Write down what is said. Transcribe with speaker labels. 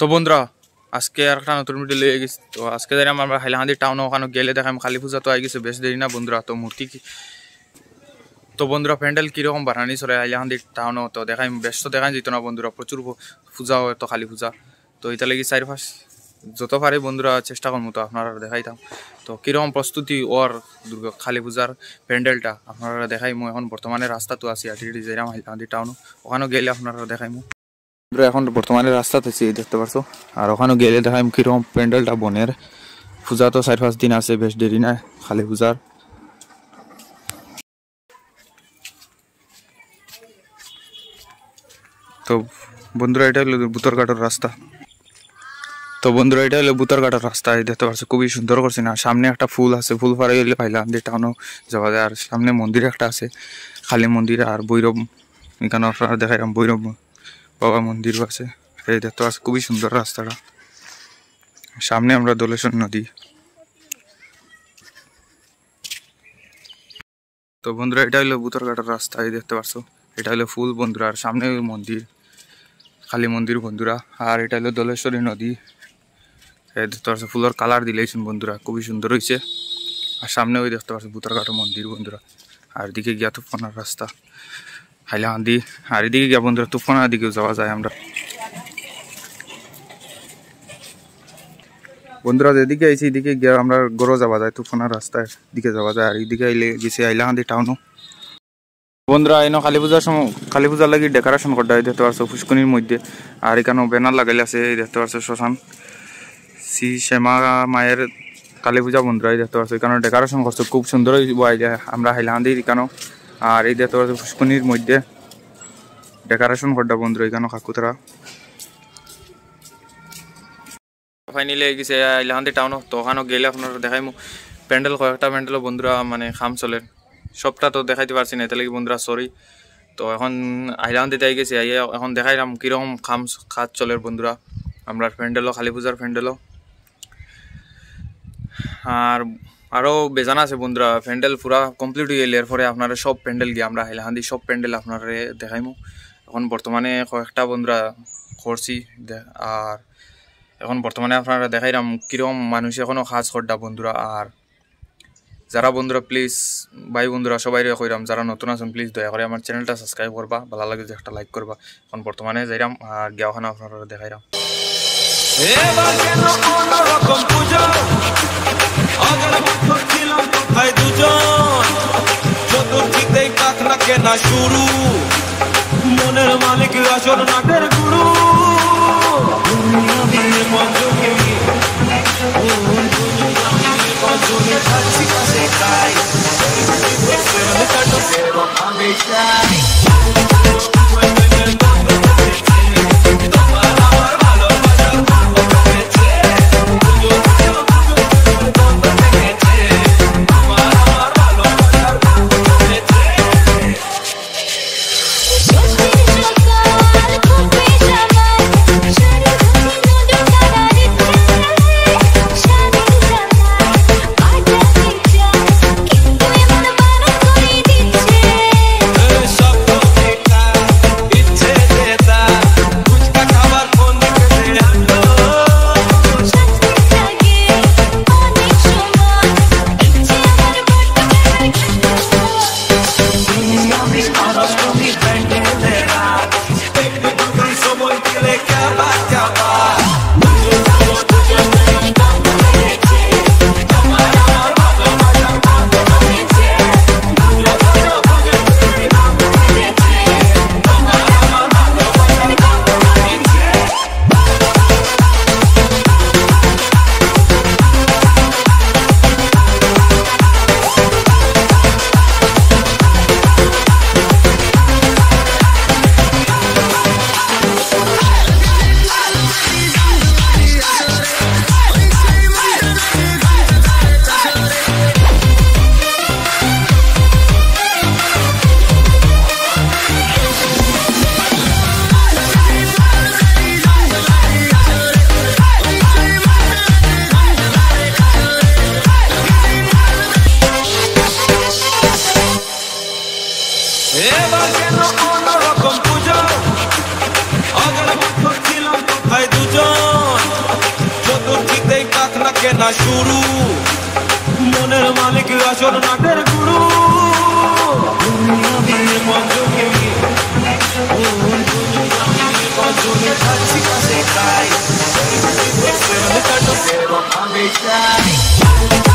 Speaker 1: তো বন্ধুরা আজকে আর একটা নতুন ভিডিও লিয়ে গেছি। তো আজকে যাই আমরা হাইলাকান্দি টাউন ওখানে গেলে দেখাম কালী পূজা তো আই গেছে, বেশ দেরি না বন্ধুরা। তো মূর্তি তো বন্ধুরা প্যান্ডেল কীরকম বানানি চলে হাইলাকান্দি টাউনও তো দেখাই, বেশ তো দেখাই যেত না বন্ধুরা, প্রচুর পূজা হয় তো কালী পূজা। তো এটা লাগি চারিপাশ যত পারে বন্ধুরা চেষ্টা করবো তো আপনারা দেখাইতাম। তো কীরকম প্রস্তুতি ওর কালী পূজার প্যান্ডেলটা আপনারা দেখাইমু। এখন বর্তমানে রাস্তা তো আছি আটি যাইরাম হাইলাকান্দি টাউনও, ওখানেও গেলে আপনারা দেখাইমু। এখন বর্তমানে রাস্তাতে আছি দেখতে পারছো, আর ওখানে গেলে দেখাইম কিরকম প্যান্ডেলটা বনের। পূজা তো 4-5 দিন আছে, বেশ দেরি না কালী পূজার। তো বন্ধুরা এটা হলো বুতরঘাটের রাস্তা। তো বন্ধুরা এটা হলো বুতরঘাটের রাস্তা, দেখতে পারছো খুবই সুন্দর করছে না। সামনে একটা ফুল আছে, ফুল পাড়ে গেলে হাইলাকান্দি টাউনও যাওয়া যায়। আর সামনে মন্দির একটা আছে, কালী মন্দির আর ভৈরব, এখানে আপনারা দেখাইলাম ভৈরব বাবা মন্দিরও আছে। এই দেখতে পাচ্ছি খুবই সুন্দর রাস্তাটা। সামনে আমরা দলেশ্বর নদী। তো বন্ধুরা এটা হলো বুতরঘাটের রাস্তা, এই দেখতে পাচ্ছ এটা হলো ফুল বন্ধুরা। আর সামনে মন্দির, কালী মন্দির বন্ধুরা। আর এটা হলো দলেশ্বরী নদী, এই দেখতে পাচ্ছ ফুলের কালার দিলেইছেন বন্ধুরা, খুবই সুন্দর হয়েছে। আর সামনে ওই দেখতে পাচ্ছ বুতরঘাটের মন্দির বন্ধুরা। আর এদিকে গিয়া তুফানার রাস্তা হাইলাকান্দি, আর এদিকে গিয়া বন্ধুরা তুফানার দিকেও যাওয়া যায় আমরা বন্ধুরা। যেদিকে আইছি এদিকে গিয়া আমরা গড়ো যাওয়া যায়, তুফানার রাস্তার দিকে যাওয়া যায়। আর এইদিকে আইলে গেছে হাইলাকান্দি টাউনও বন্ধুরা। এনে কালী পূজার সময় কালী পূজার লাগি ডেকোরেশন করতে হয় দেখতে পারছো ফুসকুনির মধ্যে। আর এখানেও ব্যানার লাগাইলে আছে দেখতে পারছো শ্মশান শ্রী শ্যামা মায়ের কালী পূজা বন্ধুরা, এই দেখতে পারছো এখানে ডেকোরেশন করছে খুব সুন্দর আমরা হাইলাকান্দির এখানেও। আর এই দেখতে পাচ্ছ ফুসকুনির মধ্যে ডেকোরেশন করতে বন্ধুরা এখানে কাকুতরা। ফাইনালি গেছে হাইলাকান্দি টাউনও, তো ওখানেও গেলে আপনারা দেখাইমু প্যান্ডেল, কয়েকটা প্যান্ডেলও বন্ধুরা মানে খাম চলে, সবটা তো দেখাইতে পারছি না, এটা লাগি বন্ধুরা সরি। তো এখন হাইলাকান্দিতে আই গেছে, এখন দেখাইলাম কীরকম কাজ চলে বন্ধুরা আমরা প্যান্ডেলও, কালী পূজার প্যান্ডেলও। আর আরও বেজান আছে বন্ধুরা, প্যান্ডেল পুরা কমপ্লিট হয়ে গেলে এরপরে আপনারা সব প্যান্ডেল গিয়ে আমরা হাইলাকান্দি সব প্যান্ডেল আপনারা দেখাইমু। এখন বর্তমানে কয়েকটা বন্ধুরা করছি, আর এখন বর্তমানে আপনারা দেখাইলাম কীরকম মানুষ এখনও কাজ করডা বন্ধুরা। আর যারা বন্ধুরা প্লিজ ভাই বন্ধুরা সবাই কইরাম যারা নতুন আছেন প্লিজ দয়া করে আমার চ্যানেলটা সাবস্ক্রাইব করবা, ভালো লাগে যে একটা লাইক করবা। এখন বর্তমানে যাইরাম আর গিয়া ওখানে আপনারা দেখাইরাম।
Speaker 2: মনের মালিক আসর নাটের গুরু না শুরু মনের মালিক আসর নাটের গুরু দুনিয়া দিয়ে মঞ্জুকে মঞ্জুকে খাচ্ছি কাছে খাই আমি